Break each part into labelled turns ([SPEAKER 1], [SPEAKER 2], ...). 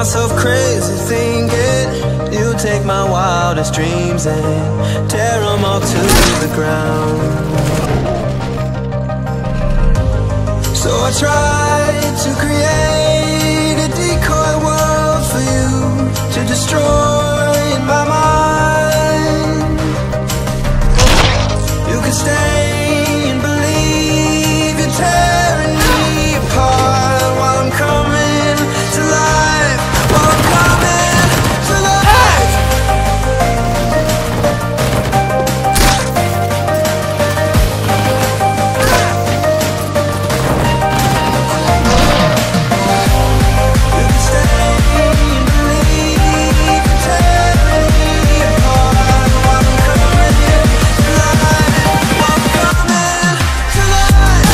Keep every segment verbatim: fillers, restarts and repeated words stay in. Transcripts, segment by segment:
[SPEAKER 1] myself crazy thinking you take my wildest dreams and tear them all to the ground. So I tried to create a decoy world for you to destroy in my mind. You could stay and believe you're tearing me apart while I'm coming to life, while I'm coming to life. You can stay and believe you're tearing me apart while I'm coming to life, while I'm coming to life.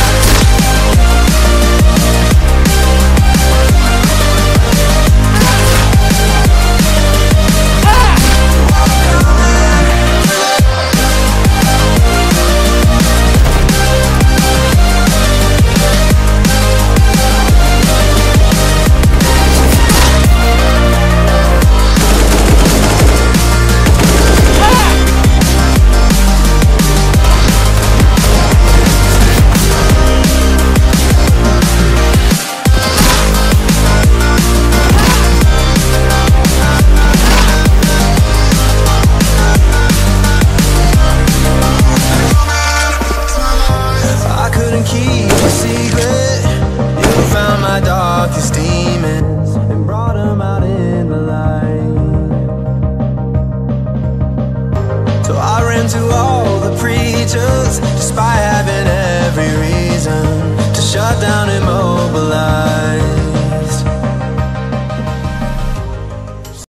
[SPEAKER 1] I couldn't keep a secret. You found my darkest demons and brought them out in the light. So I ran to all the preachers, despite